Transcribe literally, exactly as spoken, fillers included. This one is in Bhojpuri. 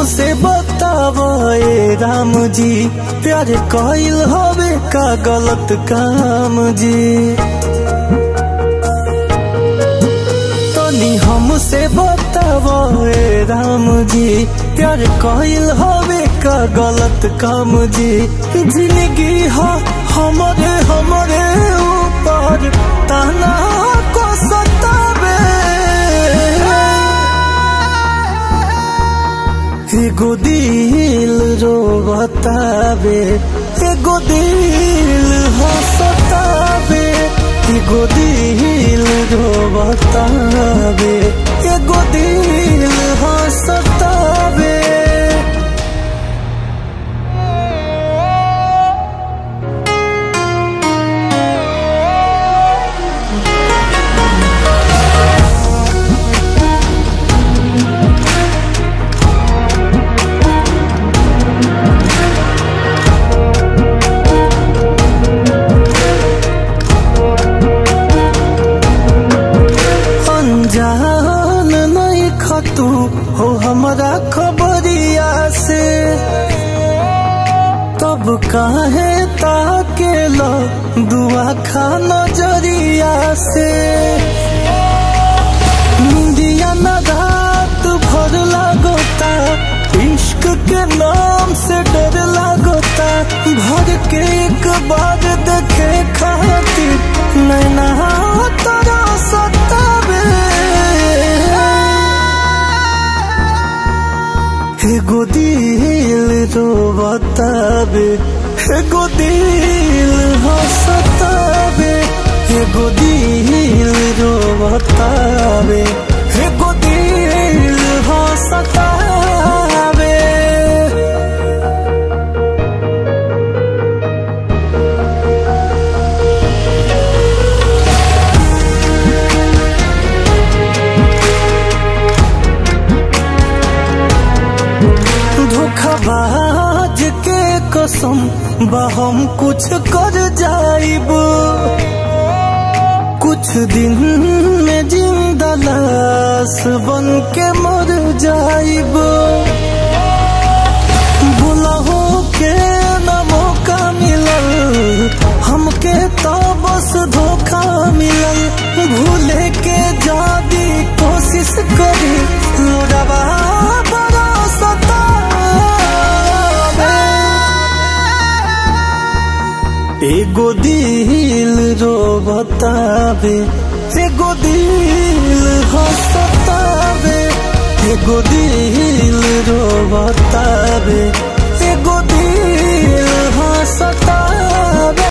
हमसे बतावा ए राम जी, प्यार कइल हवे का गलत काम जी। तनी हमसे बतावा ए राम जी, प्यार कइल हवे का गलत काम जी। जिंदगी हो हमरे हमरे ऊपर ताना को सतावे, एगो दिल रो बतावे, एगो दिल हंसतावे, एगो दिल रो बतावे, एगो दिल हंसतावे। तू हो हमारा खबरिया से, तब काहे ताके लो दुआ खा नजरिया से। निंदिया न रात भर लागोता, इश्क के नाम से डर लागोता। भर के एक बार देखे खातिर नैना तोरा सतावे, एगो दिल रो बतावे, एगो दिल हंसतावे, एगो दिल रो बतावे, एगो दिल हंसतावे। धोखाबाज के कसम बा हम कुछ कर जाइब, कुछ दिन में जिंदा लाश बन के मर जाइब। बुलाहो के न मौका मिलल, हमके तो बस धोखा मिलल। भूले के जादी कोशिश करी लोडवा बड़ा सता, एगो दिल रो बतावे, एगो दिल हंसतावे, एगो दिल रो बतावे।